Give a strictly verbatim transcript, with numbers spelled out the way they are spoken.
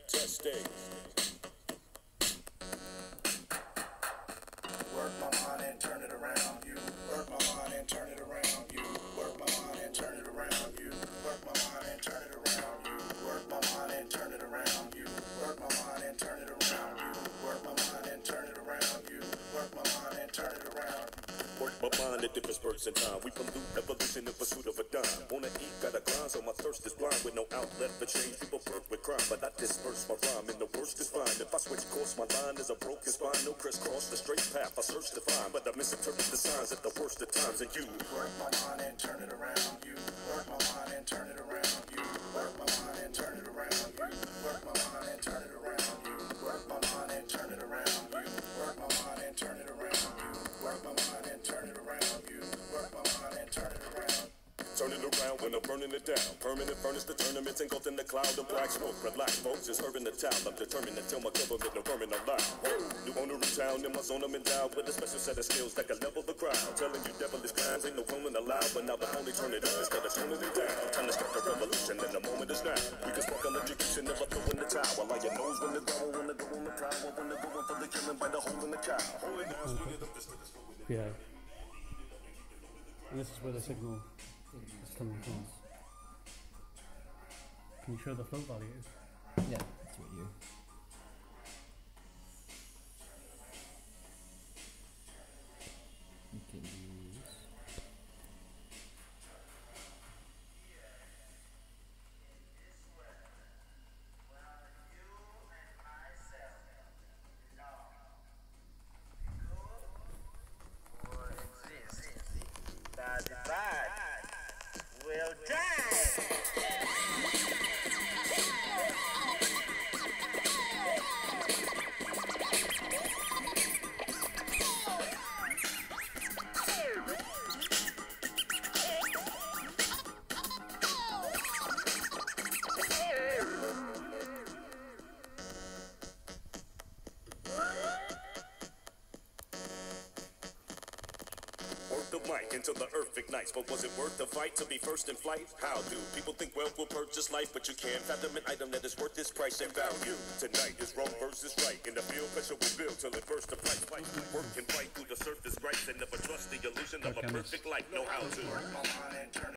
Testing. Work my mind and turn it around. You work my mind and turn it around. You work my mind and turn it around. You work my mind and turn it around. You work my mind and turn it around. You work my mind and turn it around. You work my mind and turn it around. You work my mind and turn it around. Work my mind at different spurts in time. We pollute evolution in pursuit of a dime. Wanna eat, gotta grind, so my thirst is blind. With no outlet for change, people work with crime. But I disperse my rhyme, and the worst is fine. If I switch course, my line is a broken spine. No crisscross, the straight path I search to find. But I misinterpret the signs at the worst of times. And you work my mind and turn it around. You work my mind and turn it around. You work my mind and turn it around. You work my mind and turn it around. You work my mind and turn it around. You work my mind and turn it around. You work my mind and turn it around. You work my mind and turn it around. turn it around when I'm burning it down. Permanent furnace, the tournaments engulfed in the cloud of black smoke. Relax, folks, just heard in the town. I'm determined to tell my government no vermin alive. New owner in town, in my zone I'm endowed with a special set of skills that can level the crowd. Telling you devilish crimes ain't no cloning allowed, but now the only turn it up instead of toning it down. Time to start the revolution, and the moment is now. We can spark electrocution, never throw in the towel. Like your nose when the devil, when the go on the prowl, when the going for the killing by the hole in the cow. Hold it down, swing it up, this Yeah. And this is where the signal is coming from. Can you show the float value? Yeah, that's what you. You can use. Bad, bad. Well done. the mic until the earth ignites. But was it worth the fight to be first in flight? How do people think wealth will purchase life? But you can't fathom an item that is worth its price and value. Tonight is wrong versus right. In the field, pressure will build till it bursts to flight. Work and fight through the surface gripes and never trust the illusion of a perfect life. Know how to.